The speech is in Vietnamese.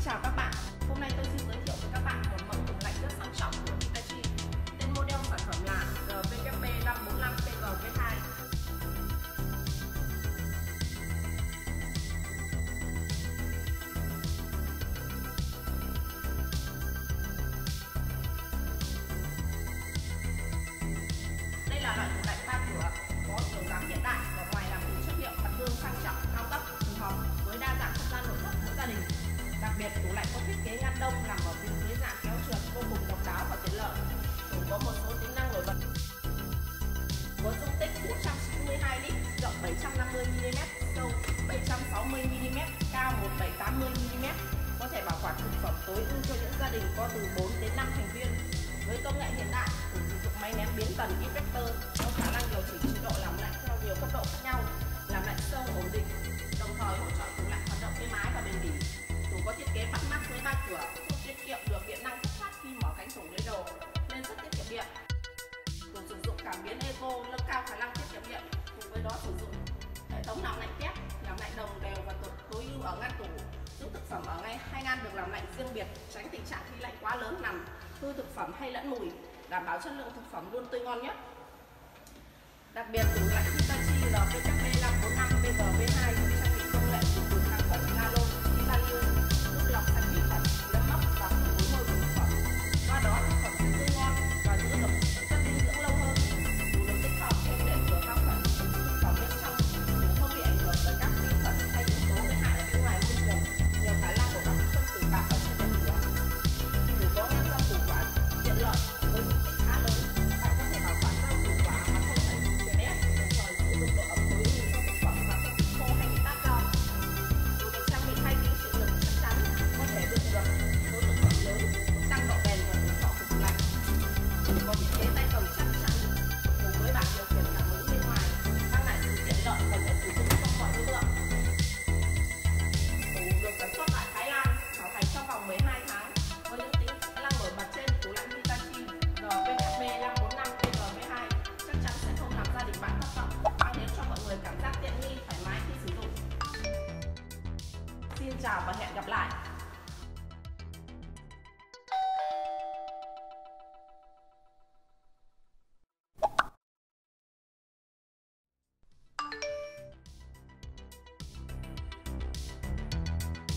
chào các bạn. Hôm nay tôi xin giới thiệu với các bạn một mẫu tủ lạnh rất sang trọng của Hitachi. Tên model sản phẩm là GVKP 545 PGV2. Đây là loại tủ lạnh 3 cửa có kiểu dáng hiện đại và ngoài làm từ chất liệu mặt gương sang trọng, cao cấp, phù hợp với đa dạng không gian nội thất mỗi gia đình. Đặc biệt, tủ lạnh có thiết kế ngăn đông nằm ở phía dưới dạng kéo trượt vô cùng độc đáo và tiện lợi. Tủ có một số tính năng nổi bật. Có dung tích 492 lít, rộng 750 mm, sâu 760 mm, cao 1780 mm. Có thể bảo quản thực phẩm tối ưu cho những gia đình có từ 4 đến 5 thành viên. Với công nghệ hiện đại, tủ sử dụng máy nén biến tần inverter có khả năng điều chỉnh chế độ làm lạnh theo nhiều cấp độ khác nhau, làm lạnh sâu ổn định, đồng thời hỗ trợ tủ lạnh hoạt động êm ái và bền bỉ. Tủ có thiết kế bắt mắt với 3 cửa, giúp tiết kiệm được điện năng thất thoát khi mở cánh tủ lấy đồ, nên rất tiết kiệm điện. Tủ sử dụng cảm biến eco nâng cao khả năng tiết kiệm điện, cùng với đó sử dụng hệ thống làm lạnh kép, làm lạnh đồng đều và tối ưu ở ngăn tủ, giúp thực phẩm ở ngay hai ngăn được làm lạnh riêng biệt, tránh tình trạng khí lạnh quá lớn làm hư thực phẩm hay lẫn mùi, đảm bảo chất lượng thực phẩm luôn tươi ngon nhất. Đặc biệt, tủ lạnh Hitachi GVKP 545 PGV2 được trang bị công nghệ từ kháng khuẩn nano titanium